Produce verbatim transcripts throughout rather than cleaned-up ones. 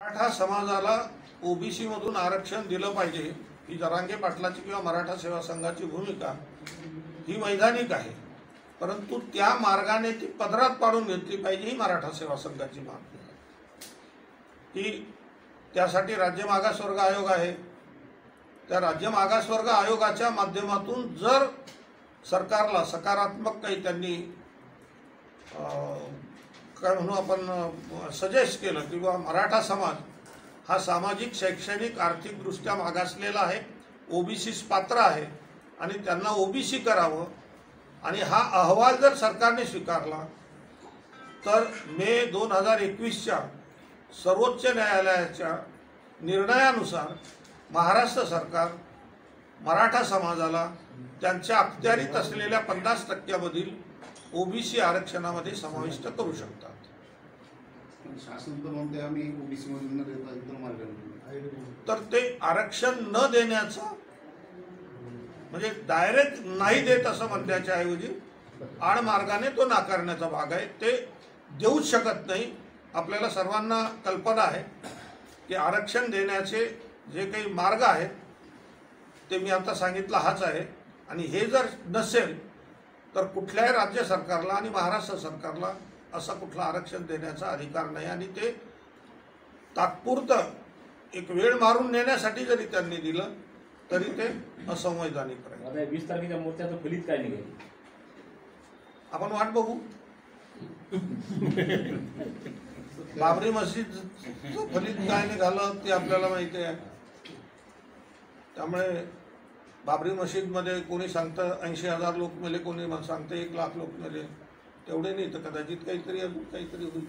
मराठा समाजाला ओबीसी मधून आरक्षण दिलं पाहिजे ही जरांगे पाटलाची किंवा मराठा सेवा संघाची भूमिका ही वैधानिक आहे, परंतु त्या मार्गाने ती पदरात पाडून घेतली पाहिजे ही मराठा सेवा संघाची मागणी आहे। की त्यासाठी राज्य मागासवर्ग आयोग आहे, त्या राज्य मागासवर्ग आयोगाच्या माध्यमातून जर सरकारला सकारात्मक काही त्यांनी काय म्हणू आपण सजेस्ट केलं की बाबा मराठा समाज हा सामाजिक शैक्षणिक आर्थिक दृष्ट्या मागासलेला आहे, ओबीसी पात्र आहे आणि त्यांना ओबीसी करावं, आणि हा अहवाल जर सरकारने स्वीकारला तर मे दोन हजार एकवीसच्या सर्वोच्च न्यायालयाच्या निर्णयानुसार महाराष्ट्र सरकार मराठा समाजाला त्यांच्या अखत्यारीत असलेल्या पन्नास टक्क्यामधील ओबीसी आरक्षणामध्ये समाविष्ट करू शकतात। शासन तर म्हणते आम्ही ओबीसी मध्ये न देता इतर मार्गाने, तर ते आरक्षण न देण्याचा म्हणजे डायरेक्ट नाही देत असं म्हणण्याच्या ऐवजी आड मार्गाने तो नाकारण्याचा भाग आहे, ते देऊच शकत नाही। आपल्याला सर्वांना कल्पना आहे की आरक्षण देण्याचे जे काही मार्ग आहेत ते मी आता सांगितलं हाच आहे, आणि हे जर नसेल तर कुठल्याही राज्य सरकारला आणि महाराष्ट्र सरकारला असं कुठलं आरक्षण देण्याचा अधिकार नाही, आणि ते तात्पुरतं एक वेळ मारून नेण्यासाठी जरी त्यांनी दिलं तरी ते असंवैधानिक राहील। वीस तारखेच्या मोर्चाचं फलित काय निघेल आपण वाट बघू। बाबरी मस्जिद फलित काय निघालं ते आपल्याला माहिती आहे, त्यामुळे बाबरी मस्जिद मध्ये कोणी सांगतं ऐंशी हजार लोक मेले, कोणी सांगतं एक लाख लोक मेले, तेवढे नाही तर कदाचित काहीतरी अजून काहीतरी होईल,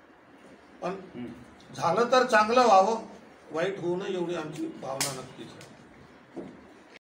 पण झालं तर चांगलं व्हावं, वाईट होऊ नये एवढी आमची भावना नक्कीच आहे।